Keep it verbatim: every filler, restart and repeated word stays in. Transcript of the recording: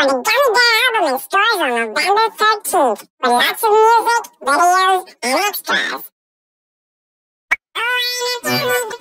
for the Gummy Bear album in stores on November thirteenth, with lots of music, videos, and extras. Oh, and it's